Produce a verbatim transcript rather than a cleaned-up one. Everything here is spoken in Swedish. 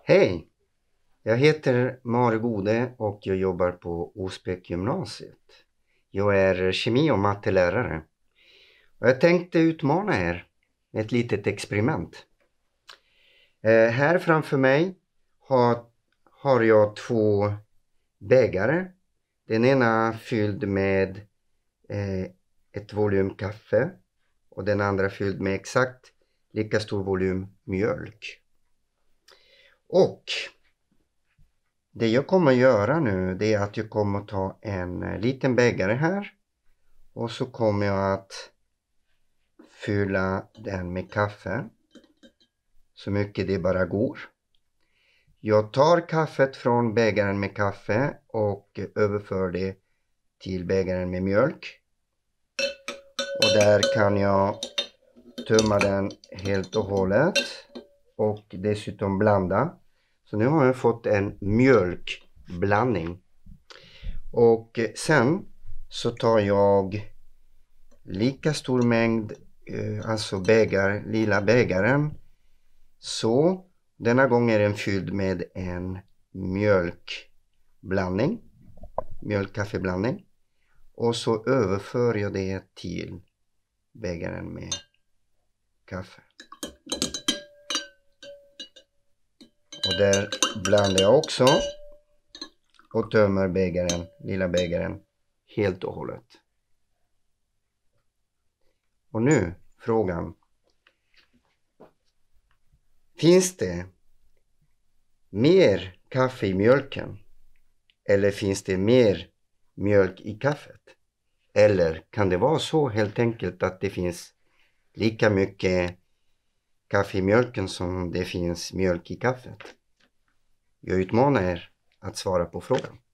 Hej, jag heter Mare Gode och jag jobbar på Osbeck gymnasiet. Jag är kemi- och mattelärare. Och jag tänkte utmana er med ett litet experiment. Eh, här framför mig har, har jag två bägare. Den ena fylld med eh, ett volym kaffe och den andra fylld med exakt lika stor volym mjölk. Och det jag kommer att göra nu, det är att jag kommer att ta en liten bägare här. Och så kommer jag att fylla den med kaffe. Så mycket det bara går. Jag tar kaffet från bägaren med kaffe och överför det till bägaren med mjölk. Och där kan jag tömma den helt och hållet. Och dessutom blanda. Så nu har jag fått en mjölkblandning. Och sen så tar jag lika stor mängd, alltså bägar, lilla bägaren. Så denna gång är den fylld med en mjölkblandning, mjölkkaffeblandning. Och så överför jag det till bägaren med kaffe. Och där blandar jag också och tömmer bägaren, lilla bägaren helt och hållet. Och nu frågan. Finns det mer kaffe i mjölken? Eller finns det mer mjölk i kaffet? Eller kan det vara så helt enkelt att det finns lika mycket kaffe i mjölken som det finns mjölk i kaffet? Jag utmanar er att svara på frågan.